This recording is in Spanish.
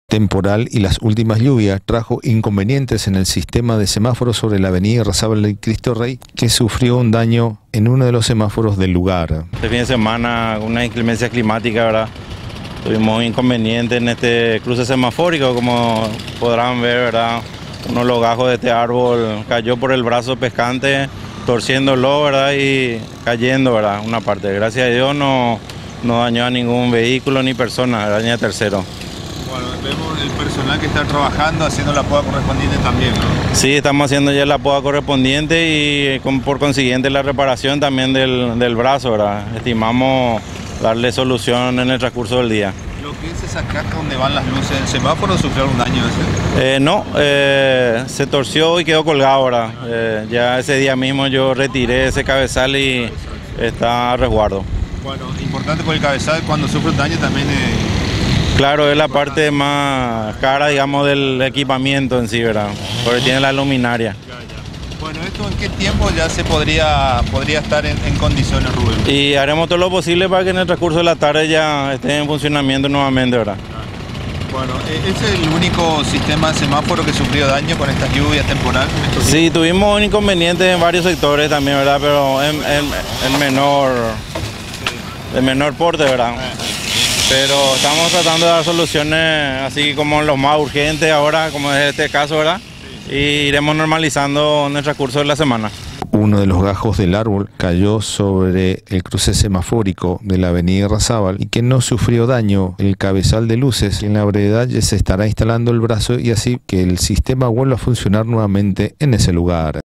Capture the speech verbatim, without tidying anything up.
temporal y las últimas lluvias trajo inconvenientes en el sistema de semáforos sobre la avenida Irarrázaval y Cristo Rey, que sufrió un daño en uno de los semáforos del lugar. Este fin de semana, una inclemencia climática, ¿verdad? Tuvimos inconvenientes en este cruce semafórico, como podrán ver, ¿verdad? Uno de los gajos de este árbol cayó por el brazo pescante, torciéndolo, ¿verdad? Y cayendo, ¿verdad? Una parte. Gracias a Dios no, no dañó a ningún vehículo ni persona, dañó a tercero. Bueno, vemos el personal que está trabajando, haciendo la poda correspondiente también, ¿no? Sí, estamos haciendo ya la poda correspondiente y con, por consiguiente la reparación también del, del brazo, ¿verdad? Estimamos darle solución en el transcurso del día. ¿Lo que es esa caja donde van las luces del semáforo sufrió un daño ese? Eh, no, eh, se torció y quedó colgado ahora. Eh, ya ese día mismo yo retiré ese cabezal y está a resguardo. Bueno, importante por el cabezal, cuando sufre un daño también... Eh... Claro, es la parte más cara, digamos, del equipamiento en sí, ¿verdad? Porque tiene la luminaria. Bueno, ¿esto en qué tiempo ya se podría, podría estar en, en condiciones, Rubén? Y haremos todo lo posible para que en el transcurso de la tarde ya esté en funcionamiento nuevamente, ¿verdad? Bueno, ¿ese es el único sistema de semáforo que sufrió daño con estas lluvias temporales? Sí, tuvimos un inconveniente en varios sectores también, ¿verdad? Pero en, en, en menor, de menor porte, ¿verdad? Pero estamos tratando de dar soluciones así como los más urgentes ahora, como es este caso, ¿verdad? Y iremos normalizando en el transcurso de la semana. Uno de los gajos del árbol cayó sobre el cruce semafórico de la avenida Irarrázaval y que no sufrió daño el cabezal de luces. En la brevedad ya se estará instalando el brazo y así que el sistema vuelva a funcionar nuevamente en ese lugar.